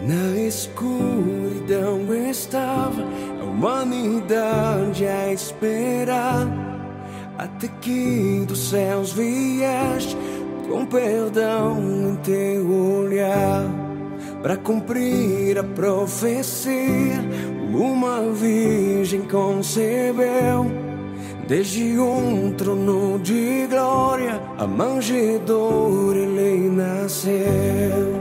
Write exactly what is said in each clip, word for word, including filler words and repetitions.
Na escuridão estava a humanidade a esperar, até que dos céus vieste com perdão em teu olhar, para cumprir a profecia. Uma virgem concebeu, desde um trono de glória a manjedoura ele nasceu.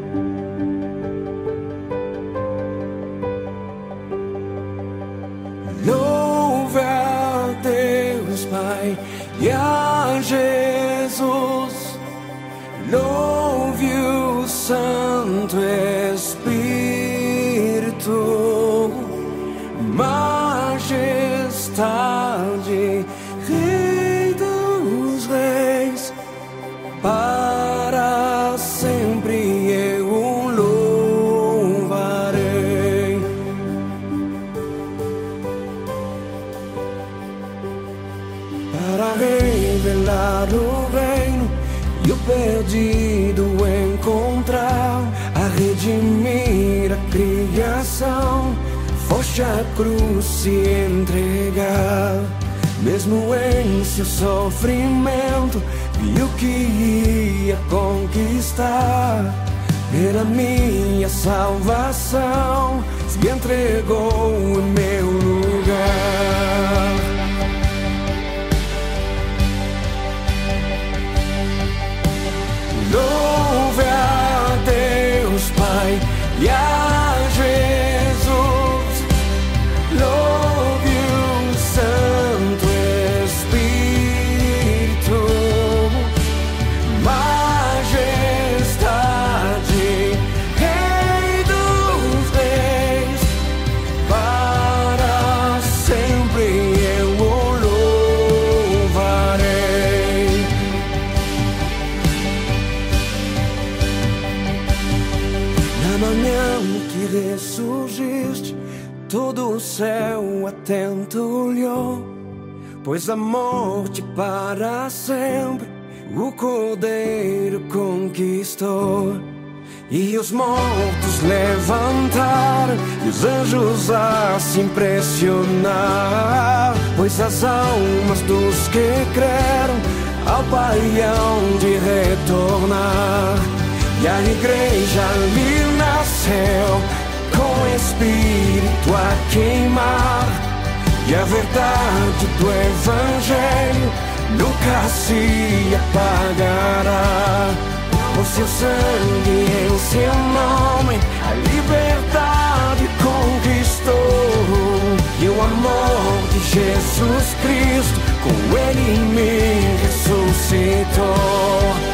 Louve a Deus Pai e a Jesus, louve o Santo Espírito, majestade, Rei dos Reis, para sempre eu o louvarei. Para revelar o reino e o perdido encontrar, a redimir a criação, foste a cruz se entregar. Mesmo em seu sofrimento, viu que ia conquistar. Pela minha salvação, se entregou em meu lugar. Louve a Deus Pai e a Jesus, louve o Santo Espírito, majestade, Rei dos Reis, para sempre eu o louvarei. Na manhã que ressurgiste, todo o céu atento olhou, pois a morte para sempre o Cordeiro conquistou. E os mortos levantaram, e os anjos a se impressionar, pois as almas dos que creram ao Pai hão de retornar. E a igreja ali nasceu, com o Espírito a queimar, e a verdade do Evangelho nunca se apagará. O seu sangue em seu nome a liberdade conquistou, e o amor de Jesus Cristo com ele me ressuscitou.